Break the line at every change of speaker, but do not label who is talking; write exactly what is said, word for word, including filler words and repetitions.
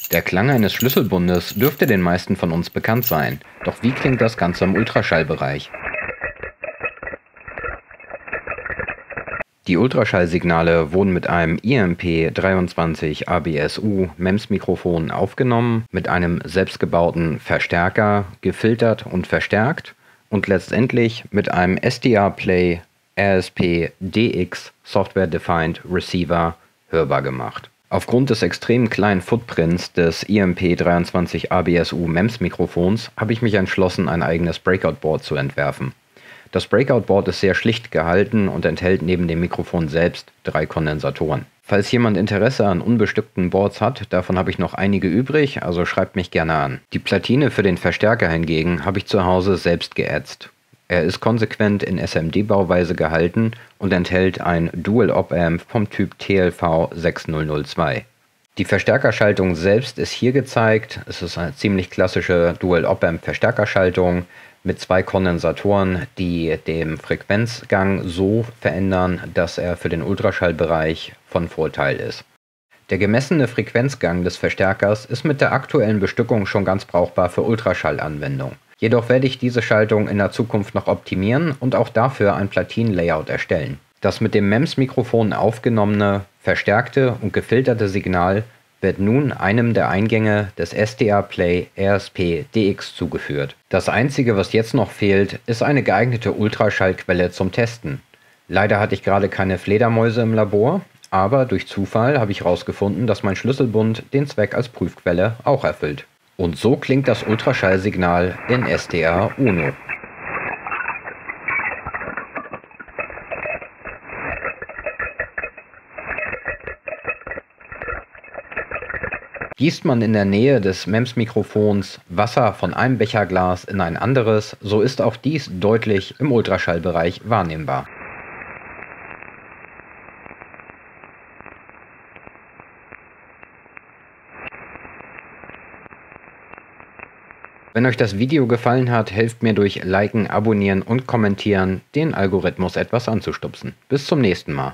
Der Klang eines Schlüsselbundes dürfte den meisten von uns bekannt sein. Doch wie klingt das Ganze im Ultraschallbereich? Die Ultraschallsignale wurden mit einem I M P dreiundzwanzig A B S U M E M S-Mikrofon aufgenommen, mit einem selbstgebauten Verstärker gefiltert und verstärkt und letztendlich mit einem S D A Play R S P D X Software Defined Receiver hörbar gemacht. Aufgrund des extrem kleinen Footprints des I M P dreiundzwanzig A B S U M E M S-Mikrofons habe ich mich entschlossen, ein eigenes Breakout-Board zu entwerfen. Das Breakout-Board ist sehr schlicht gehalten und enthält neben dem Mikrofon selbst drei Kondensatoren. Falls jemand Interesse an unbestückten Boards hat, davon habe ich noch einige übrig, also schreibt mich gerne an. Die Platine für den Verstärker hingegen habe ich zu Hause selbst geätzt. Er ist konsequent in S M D-Bauweise gehalten und enthält ein Dual-Op-Amp vom Typ T L V sechs null null zwei. Die Verstärkerschaltung selbst ist hier gezeigt. Es ist eine ziemlich klassische Dual-Op-Amp-Verstärkerschaltung mit zwei Kondensatoren, die den Frequenzgang so verändern, dass er für den Ultraschallbereich von Vorteil ist. Der gemessene Frequenzgang des Verstärkers ist mit der aktuellen Bestückung schon ganz brauchbar für Ultraschallanwendungen. Jedoch werde ich diese Schaltung in der Zukunft noch optimieren und auch dafür ein Platinenlayout erstellen. Das mit dem M E M S-Mikrofon aufgenommene, verstärkte und gefilterte Signal wird nun einem der Eingänge des S D A Play R S P D X zugeführt. Das einzige, was jetzt noch fehlt, ist eine geeignete Ultraschallquelle zum Testen. Leider hatte ich gerade keine Fledermäuse im Labor, aber durch Zufall habe ich herausgefunden, dass mein Schlüsselbund den Zweck als Prüfquelle auch erfüllt. Und so klingt das Ultraschallsignal in S T A UNO. Gießt man in der Nähe des M E M S-Mikrofons Wasser von einem Becherglas in ein anderes, so ist auch dies deutlich im Ultraschallbereich wahrnehmbar. Wenn euch das Video gefallen hat, helft mir durch Liken, Abonnieren und Kommentieren, den Algorithmus etwas anzustupsen. Bis zum nächsten Mal.